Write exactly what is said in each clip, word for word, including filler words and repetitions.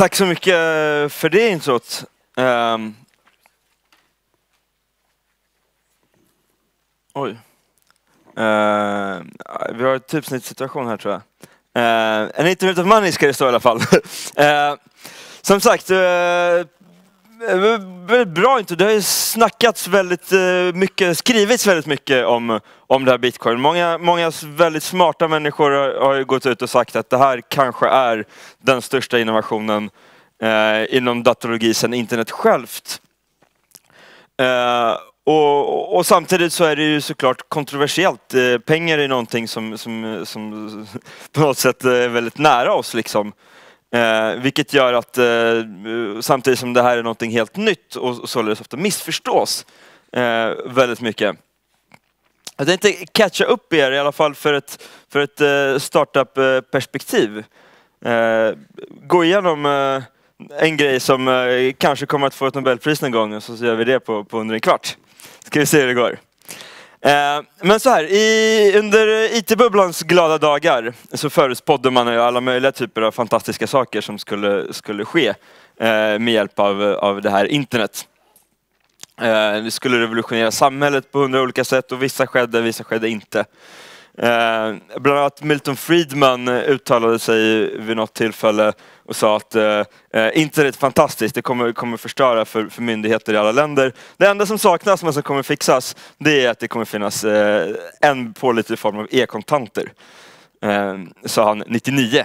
tack så mycket för det introt. Um, oj. Uh, vi har en typsnittssituation här, tror jag. Uh, en Internet of Money ska det stå i alla fall. uh, som sagt, uh, väldigt bra inte. Det har ju snackats väldigt uh, mycket, skrivits väldigt mycket om, om det här Bitcoin. Många, många väldigt smarta människor har, har ju gått ut och sagt att det här kanske är den största innovationen uh, inom datorologi sedan internet självt. Uh, Och, och samtidigt så är det ju såklart kontroversiellt. Eh, pengar är någonting som, som, som på något sätt är väldigt nära oss. Liksom. Eh, vilket gör att eh, samtidigt som det här är någonting helt nytt och, och således ofta missförstås eh, väldigt mycket. Jag tänkte catcha upp er i alla fall för ett, för ett eh, startup-perspektiv. Eh, gå igenom eh, en grej som eh, kanske kommer att få ett Nobelpris någon gång, och så gör vi det på, på under en kvart. Ska vi se hur det går. Eh, men så här, i, under I T-bubblans glada dagar så förutspådde man ju alla möjliga typer av fantastiska saker som skulle, skulle ske eh, med hjälp av, av det här internet. Eh, det skulle revolutionera samhället på hundra olika sätt, och vissa skedde, vissa skedde inte. Eh, bland annat Milton Friedman uttalade sig vid något tillfälle och sa att eh, internet är fantastiskt, det kommer, kommer förstöra för, för myndigheter i alla länder. Det enda som saknas men som kommer fixas, det är att det kommer finnas eh, en pålitlig form av e-kontanter, eh, sa han nittionio.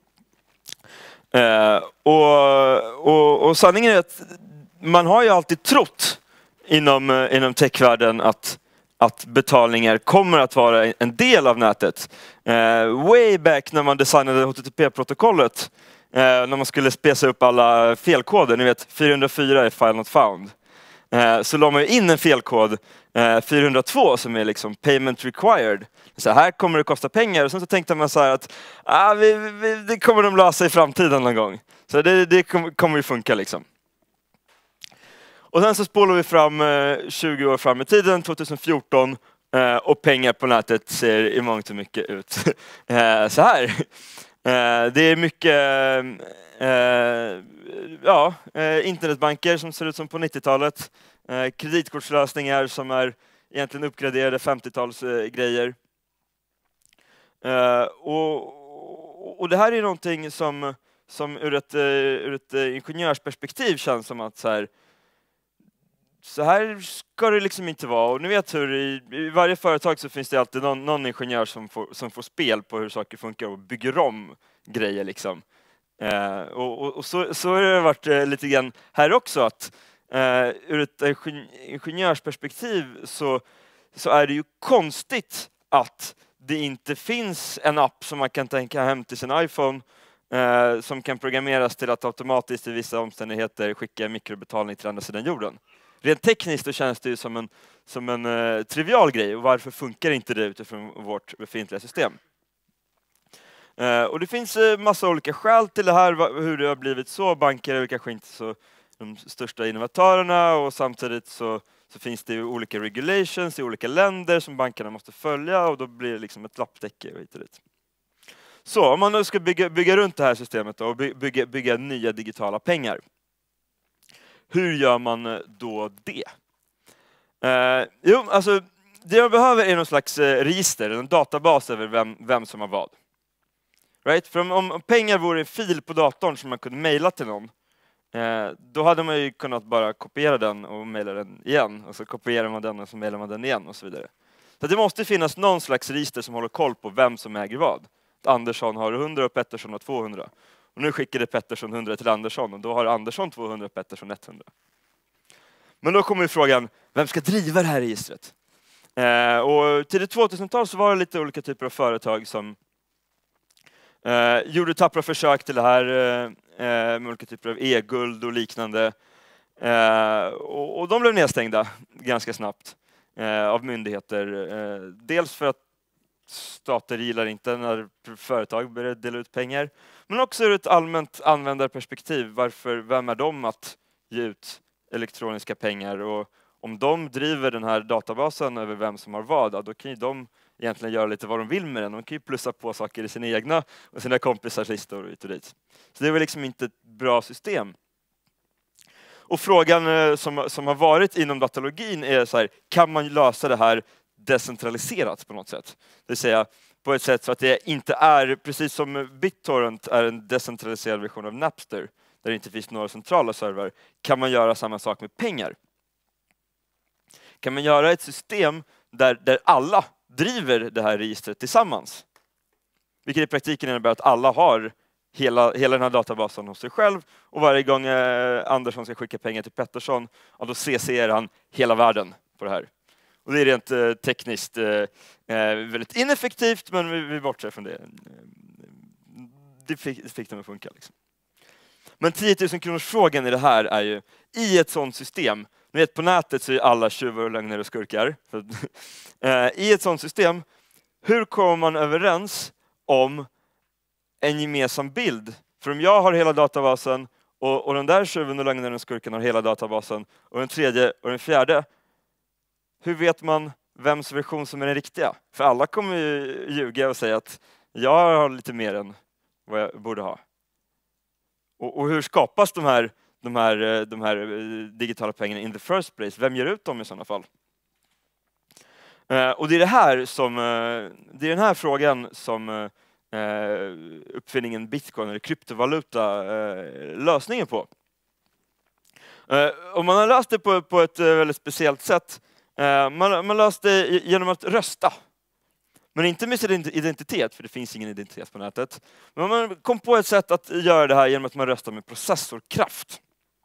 Eh, och, och, och sanningen är att man har ju alltid trott inom, inom techvärlden att att betalningar kommer att vara en del av nätet. Uh, way back när man designade H T T P-protokollet, uh, när man skulle spesa upp alla felkoder, ni vet fyrahundrafyra är file not found, uh, så la man in en felkod, uh, fyrahundratvå, som är liksom payment required. Så här kommer det kosta pengar, och sen så tänkte man så här att ah, vi, vi, det kommer de lösa i framtiden någon gång. Så det, det kommer, kommer ju funka liksom. Och sen så spolar vi fram eh, tjugo år fram i tiden, tjugohundrafjorton, eh, och pengar på nätet ser i mångt och mycket ut eh, så här. Eh, det är mycket eh, ja, eh, internetbanker som ser ut som på nittiotalet, eh, kreditkortslösningar som är egentligen uppgraderade femtiotals eh, grejer. Eh, och, och det här är någonting som, som ur ett, ur ett ingenjörsperspektiv känns som att så här, så här ska det liksom inte vara. Och ni vet hur i, i varje företag så finns det alltid någon, någon ingenjör som får, som får spel på hur saker funkar och bygger om grejer liksom. Eh, och och, och så, så har det varit eh, lite grann här också, att eh, ur ett ingenjörsperspektiv så, så är det ju konstigt att det inte finns en app som man kan tänka hem till sin iPhone eh, som kan programmeras till att automatiskt i vissa omständigheter skicka mikrobetalning till andra sidan jorden. Rent tekniskt då känns det ju som en, som en uh, trivial grej. Och varför funkar inte det utifrån vårt befintliga system? Uh, och det finns uh, massa olika skäl till det här, hur det har blivit så. Banker är kanske inte så de största innovatörerna, och samtidigt så, så finns det ju olika regulations i olika länder som bankerna måste följa, och då blir det liksom ett lapptäcke och hit och dit. Så om man nu ska bygga, bygga runt det här systemet då, och bygga, bygga nya digitala pengar, hur gör man då det? Eh, jo, alltså det jag behöver är någon slags eh, register, en databas över vem, vem som har vad. Right? För om, om pengar vore en fil på datorn som man kunde mejla till någon, eh, då hade man ju kunnat bara kopiera den och mejla den igen. Och så kopierar man den och så mejlar man den igen och så vidare. Så det måste finnas någon slags register som håller koll på vem som äger vad. Andersson har hundra och Pettersson har tvåhundra. Och nu skickade Pettersson hundra till Andersson, och då har Andersson tvåhundra och Pettersson etthundra. Men då kommer ju frågan, vem ska driva det här registret? Eh, och till det tvåtusental så var det lite olika typer av företag som eh, gjorde tappra försök till det här eh, med olika typer av e-guld och liknande. Eh, och, och de blev nedstängda ganska snabbt eh, av myndigheter. Eh, dels för att stater gillar inte när företag börjar dela ut pengar. Men också ur ett allmänt användarperspektiv. Varför, vem är de att ge ut elektroniska pengar? Och om de driver den här databasen över vem som har vad, då kan ju de egentligen göra lite vad de vill med den. De kan ju plussa på saker i sina egna och sina kompisars listor och ut och dit. Så det är väl liksom inte ett bra system. Och frågan som, som har varit inom datalogin är så här, kan man lösa det här decentraliserat på något sätt? Det vill säga på ett sätt så att det inte är, precis som BitTorrent är en decentraliserad version av Napster, där det inte finns några centrala server, kan man göra samma sak med pengar? Kan man göra ett system där, där alla driver det här registret tillsammans? Vilket i praktiken innebär att alla har hela, hela den här databasen hos sig själv, och varje gång eh, Andersson ska skicka pengar till Pettersson, ja, då C C-er han hela världen på det här. Och det är rent eh, tekniskt eh, väldigt ineffektivt, men vi, vi bortser från det. Det fick, det fick dem att funka. Liksom. Men tio tusen kronors frågan i det här är ju, i ett sådant system, ni vet på nätet så är alla tjuvar och lögner och skurkar. I ett sådant system, hur kommer man överens om en gemensam bild? För om jag har hela databasen och, och den där tjuven och lögnen och skurken har hela databasen, och den tredje och den fjärde, hur vet man vems version som är den riktiga? För alla kommer ju ljuga och säga att jag har lite mer än vad jag borde ha. Och, och hur skapas de här, de, här, de här digitala pengarna in the first place? Vem ger ut dem i sådana fall? Uh, och det är, det, här som, uh, det är den här frågan som uh, uppfinningen bitcoin eller kryptovaluta uh, lösningen på. Uh, och man har löst det på, på ett uh, väldigt speciellt sätt. Uh, man, man löst det genom att rösta. Men inte med sin identitet, för det finns ingen identitet på nätet. Men man kom på ett sätt att göra det här genom att man röstar med processorkraft.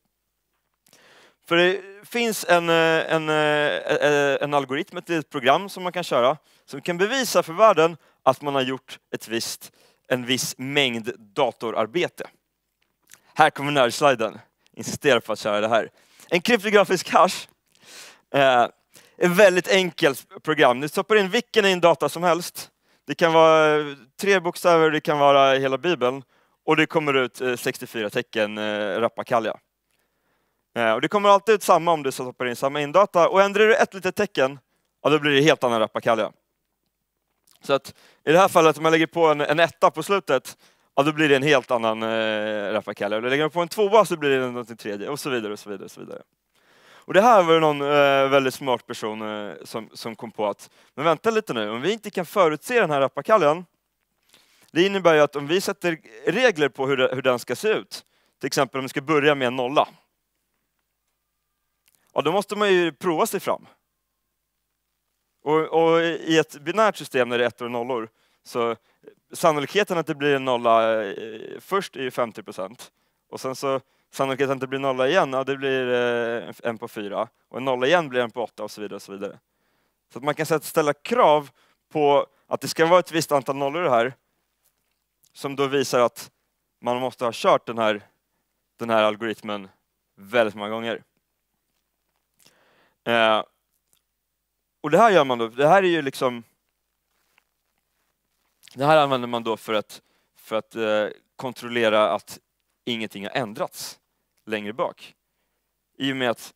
För det finns en, en, en algoritm, ett program som man kan köra, som kan bevisa för världen att man har gjort ett visst, en viss mängd datorarbete. Här kommer nördsliden. Insisterar på att köra det här. En kryptografisk hash eh, är ett väldigt enkelt program. Du stoppar in vilken en data som helst. Det kan vara tre bokstäver, det kan vara hela Bibeln. Och det kommer ut sextiofyra tecken eh, rappakalja. Eh, och det kommer alltid ut samma om du stoppar in samma indata. Och ändrar du ett litet tecken, ja, då blir det helt annan rappakalja. Så att i det här fallet, om man lägger på en, en etta på slutet, ja, då blir det en helt annan eh, rappakalja. Och lägger man på en tvåa så blir det en tredje, och så vidare och så vidare och så vidare. Och det här var det någon eh, väldigt smart person eh, som, som kom på att, men vänta lite nu, om vi inte kan förutse den här rappakaljan, det innebär ju att om vi sätter regler på hur, det, hur den ska se ut, till exempel om vi ska börja med en nolla, ja, då måste man ju prova sig fram. Och, och i ett binärt system när det är ettor och nollor, så sannolikheten att det blir en nolla eh, först är ju femtio procent. Och sen så sannolikheten att det blir nolla igen, ja, det blir eh, en på fyra. Och en nolla igen blir en på åtta och så vidare och så vidare. Så att man kan ställa krav på att det ska vara ett visst antal nollor här, som då visar att man måste ha kört den här, den här algoritmen väldigt många gånger. Eh, och det här gör man då, det här är ju liksom, det här använder man då för att, för att eh, kontrollera att ingenting har ändrats längre bak. I och med att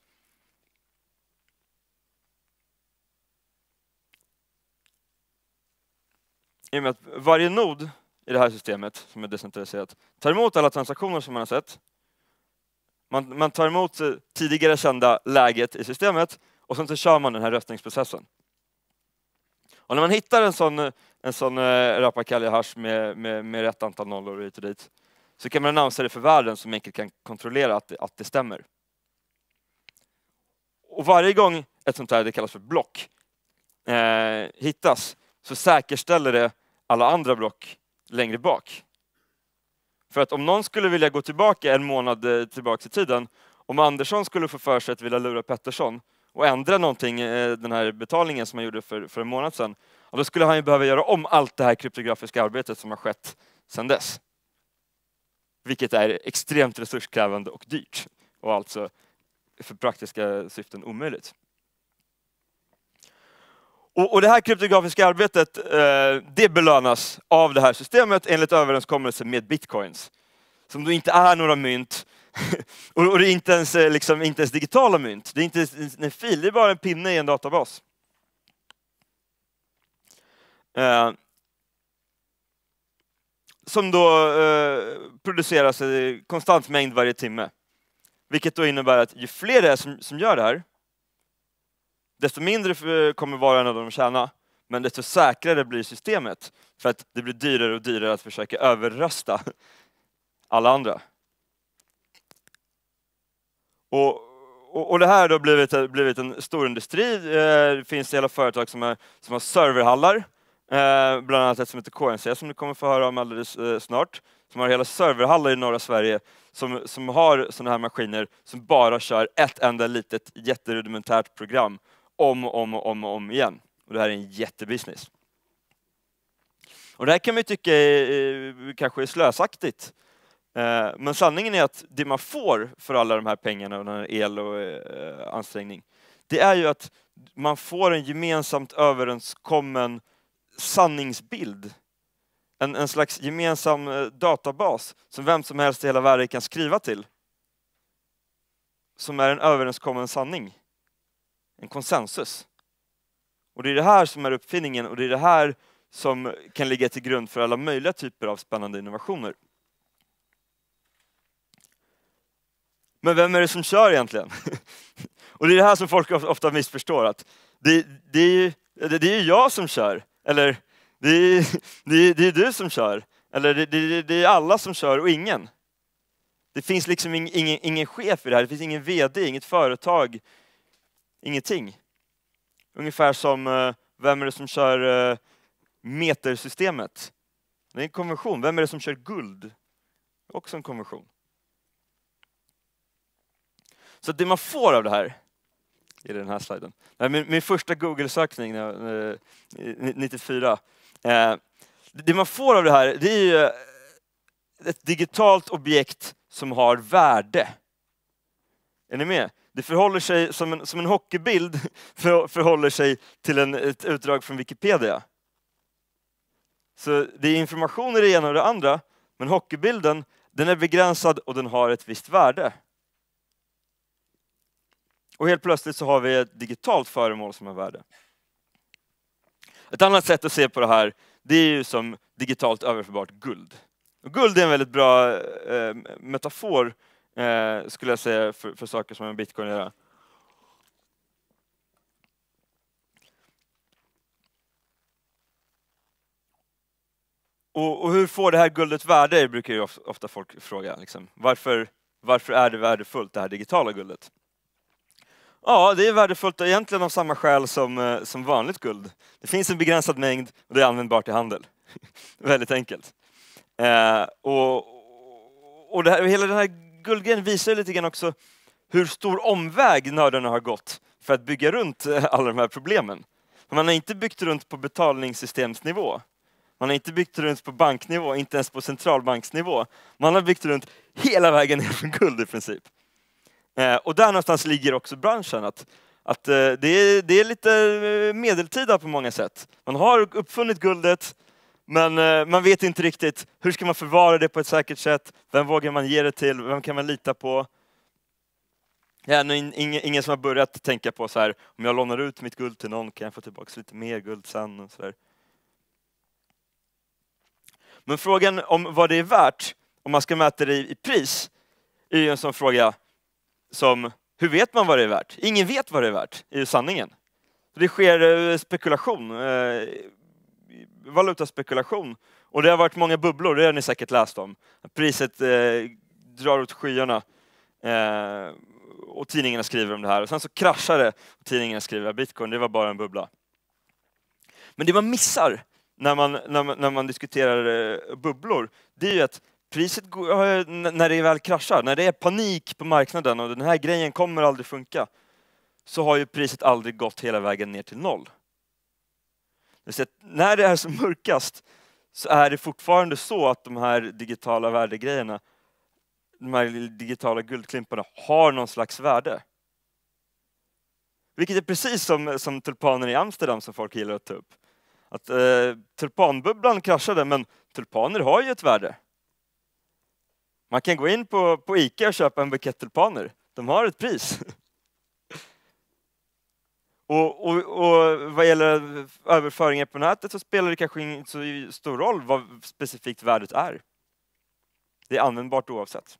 i och med att varje nod i det här systemet som är decentraliserat tar emot alla transaktioner som man har sett. Man, man tar emot tidigare kända läget i systemet, och sen så kör man den här röstningsprocessen. Och när man hittar en sån, en sån uh, rappakalja-hash med, med, med rätt antal nollor hit och dit, så kan man annonsera det för världen som enkelt kan kontrollera att det, att det stämmer. Och varje gång ett sånt här, det kallas för block, eh, hittas, så säkerställer det alla andra block längre bak. För att om någon skulle vilja gå tillbaka en månad tillbaka i tiden, om Andersson skulle få för sig att vilja lura Pettersson och ändra någonting, den här betalningen som han gjorde för, för en månad sedan, och då skulle han ju behöva göra om allt det här kryptografiska arbetet som har skett sedan dess. Vilket är extremt resurskrävande och dyrt, och alltså för praktiska syften omöjligt. Och, och det här kryptografiska arbetet, eh, det belönas av det här systemet enligt överenskommelse med bitcoins. Som då inte är några mynt. och, och det är inte ens, liksom, inte ens digitala mynt. Det är inte en fil, det är bara en pinne i en databas. Eh, som då eh, produceras i konstant mängd varje timme. Vilket då innebär att ju fler det är som, som gör det här, desto mindre kommer varan av dem tjäna, men desto säkrare blir systemet. För att det blir dyrare och dyrare att försöka överrösta alla andra. Och, och, och det här har då blivit, blivit en stor industri. Det finns hela företag som, är, som har serverhallar. Bland annat ett som heter K N C som ni kommer få höra om alldeles snart. Som har hela serverhallar i norra Sverige som, som har sådana här maskiner som bara kör ett enda litet jätterudimentärt program om och om och om, och om igen. Och det här är en jättebusiness. Och det här kan man ju tycka är, kanske är slösaktigt. Men sanningen är att det man får för alla de här pengarna och den här el och eh, ansträngning, det är ju att man får en gemensamt överenskommen sanningsbild. En, en slags gemensam databas som vem som helst i hela världen kan skriva till. Som är en överenskommen sanning. En konsensus. Och det är det här som är uppfinningen och det är det här som kan ligga till grund för alla möjliga typer av spännande innovationer. Men vem är det som kör egentligen? Och det är det här som folk ofta missförstår. Att det, det, är ju, det är ju jag som kör. Eller det är, det är, det är du som kör. Eller det, det, det är alla som kör och ingen. Det finns liksom ingen, ingen, ingen chef i det här. Det finns ingen vd, inget företag. Ingenting. Ungefär som vem är det som kör metersystemet? Det är en konvention. Vem är det som kör guld? Också en konvention. Så det man får av det här i den här sliden. Min, min första Google-sökning eh, nittiofyra. Eh, det man får av det här, det är ju ett digitalt objekt som har värde. Är ni med? Det förhåller sig som en, som en hockeybild för, förhåller sig till en, ett utdrag från Wikipedia. Så det är information i det ena och det andra, men hockeybilden, den är begränsad och den har ett visst värde. Och helt plötsligt så har vi ett digitalt föremål som har värde. Ett annat sätt att se på det här, det är ju som digitalt överförbart guld. Och guld är en väldigt bra eh, metafor, eh, skulle jag säga, för, för saker som har med bitcoin att göra. Och, och hur får det här guldet värde, det brukar ju ofta folk fråga. Liksom. Varför, varför är det värdefullt, det här digitala guldet? Ja, det är värdefullt egentligen av samma skäl som, som vanligt guld. Det finns en begränsad mängd och det är användbart i handel. Väldigt enkelt. Eh, och och det här, hela den här guldgrejen visar lite grann också hur stor omväg nördarna har gått för att bygga runt alla de här problemen. Man har inte byggt runt på betalningssystemsnivå. Man har inte byggt runt på banknivå, inte ens på centralbanksnivå. Man har byggt runt hela vägen ner från guld i princip. Eh, och där någonstans ligger också branschen. Att, att eh, det, är, det är lite medeltida på många sätt. Man har uppfunnit guldet, men eh, man vet inte riktigt hur ska man förvara det på ett säkert sätt. Vem vågar man ge det till? Vem kan man lita på? Ja, ingen, ingen som har börjat tänka på så här, om jag lånar ut mitt guld till någon kan jag få tillbaka lite mer guld sen. Och så där. Men frågan om vad det är värt, om man ska mäta det i pris, är ju en sån fråga som, hur vet man vad det är värt? Ingen vet vad det är värt, är ju sanningen. Det sker spekulation, valutaspekulation. Och det har varit många bubblor, det har ni säkert läst om. Priset eh, drar åt skyarna eh, och tidningarna skriver om det här. Och sen så kraschar det och tidningarna skriver att bitcoin, det var bara en bubbla. Men det man missar när man, när man, när man diskuterar eh, bubblor, det är ju att priset går, när det väl kraschar, när det är panik på marknaden och den här grejen kommer aldrig funka, så har ju priset aldrig gått hela vägen ner till noll. Det vill säga, när det är som mörkast så är det fortfarande så att de här digitala värdegrejerna, de här digitala guldklimparna har någon slags värde. Vilket är precis som, som tulpaner i Amsterdam som folk gillar att ta upp. Att eh, tulpanbubblan kraschade, men tulpaner har ju ett värde. Man kan gå in på, på Ica och köpa en bukett tulpaner. De har ett pris. Och, och, och vad gäller överföringar på nätet så spelar det kanske inte så stor roll vad specifikt värdet är. Det är användbart oavsett.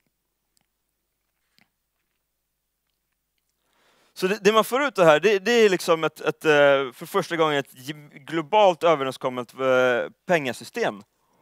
Så det, det man får ut det här, det, det är liksom ett, ett, för första gången ett globalt överenskommet pengasystem.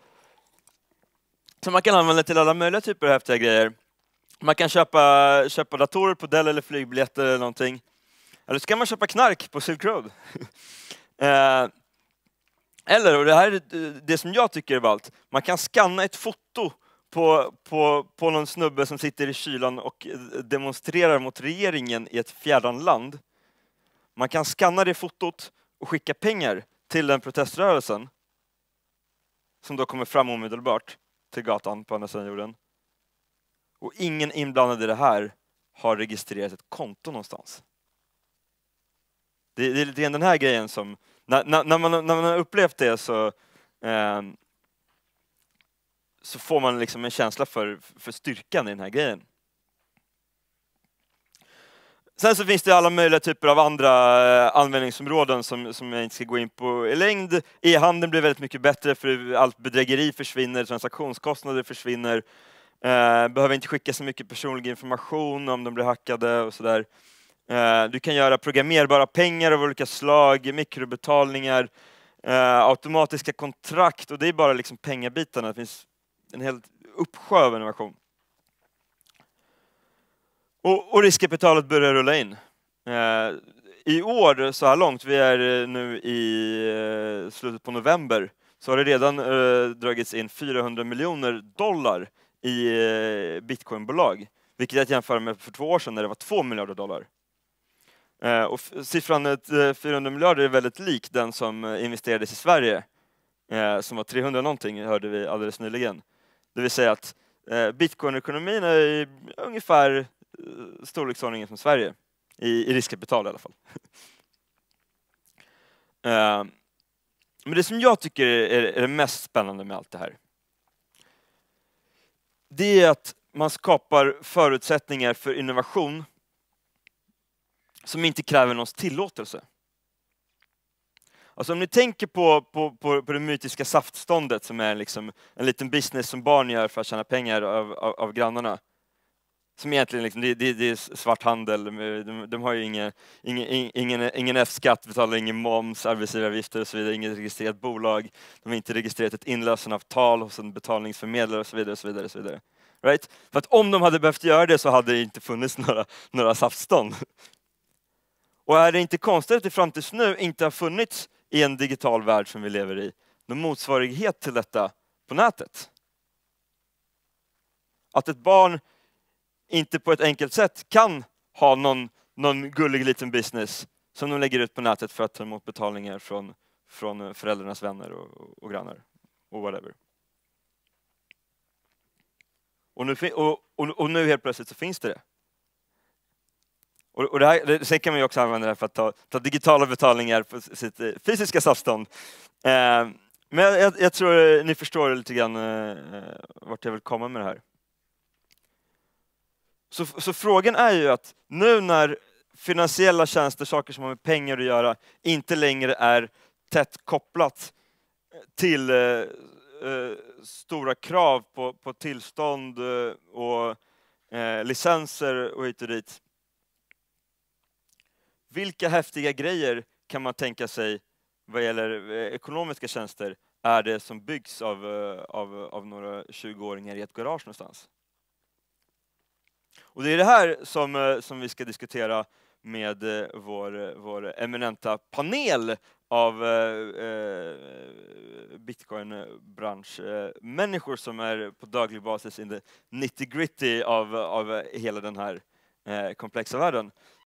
Så man kan använda till alla möjliga typer av häftiga grejer. Man kan köpa, köpa datorer på Dell eller flygbiljetter eller någonting. Eller så kan man köpa knark på Silk Road. eh, eller, och det här är det som jag tycker är ballt, man kan scanna ett foto på, på, på någon snubbe som sitter i kylan och demonstrerar mot regeringen i ett fjärran land. Man kan scanna det fotot och skicka pengar till den proteströrelsen som då kommer fram omedelbart till gatan på andra sidan jorden. Och ingen inblandad i det här har registrerat ett konto någonstans. Det, det är lite grann den här grejen som, när, när, när, man, när man har upplevt det så, eh, så får man liksom en känsla för, för styrkan i den här grejen. Sen så finns det alla möjliga typer av andra eh, användningsområden som, som jag inte ska gå in på i längd. E-handeln blir väldigt mycket bättre för allt bedrägeri försvinner, transaktionskostnader försvinner. Eh, behöver inte skicka så mycket personlig information om de blir hackade och sådär. Eh, du kan göra programmerbara pengar av olika slag, mikrobetalningar, eh, automatiska kontrakt, och det är bara liksom pengabitarna. Det finns en hel uppsjö av innovation. Och, och riskkapitalet börjar rulla in. Eh, I år, så här långt, vi är nu i eh, slutet på november, så har det redan eh, dragits in fyrahundra miljoner dollar i eh, bitcoinbolag. Vilket är att jämföra med för två år sedan när det var två miljarder dollar. Eh, och siffran eh, fyrahundra miljarder är väldigt lik den som eh, investerades i Sverige. Eh, som var trehundra någonting, hörde vi alldeles nyligen. Det vill säga att eh, bitcoinekonomin är i ungefär storleksordningen som Sverige, i, i riskkapital i alla fall. uh, men det som jag tycker är, är det mest spännande med allt det här, det är att man skapar förutsättningar för innovation som inte kräver någons tillåtelse. Alltså om ni tänker på, på, på, på det mytiska saftståndet, som är liksom en liten business som barn gör för att tjäna pengar av, av, av grannarna. Som egentligen liksom, det, det, det är svart handel. De, de har ju ingen, ingen, ingen, ingen F-skatt, betalar ingen moms, arbetsgivaravgifter och så vidare, inget registrerat bolag. De har inte registrerat ett inlösenavtal hos en betalningsförmedlare och så vidare. Och så vidare, och så vidare. Right? För att om de hade behövt göra det så hade det inte funnits några, några saftstånd. Och är det inte konstigt att det fram tills nu inte har funnits i en digital värld som vi lever i någon motsvarighet till detta på nätet? Att ett barn inte på ett enkelt sätt kan ha någon, någon gullig liten business som de lägger ut på nätet för att ta emot betalningar från, från föräldrarnas vänner och, och grannar och whatever. Och nu, och, och, och nu helt plötsligt så finns det det. Och, och det här, sen kan man ju också använda det här för att ta, ta digitala betalningar på sitt fysiska avstånd. Eh, men jag, jag tror ni förstår lite grann eh, vart jag vill komma med det här. Så, så frågan är ju att nu när finansiella tjänster, saker som har med pengar att göra, inte längre är tätt kopplat till eh, eh, stora krav på, på tillstånd eh, och eh, licenser och hit och dit. Vilka häftiga grejer kan man tänka sig vad gäller eh, ekonomiska tjänster är det som byggs av, eh, av, av några tjugoåringar i ett garage någonstans? Och det är det här som, som vi ska diskutera med vår, vår eminenta panel av eh, Bitcoin-branschmänniskor som är på daglig basis in the nitty-gritty av, av hela den här eh, komplexa världen.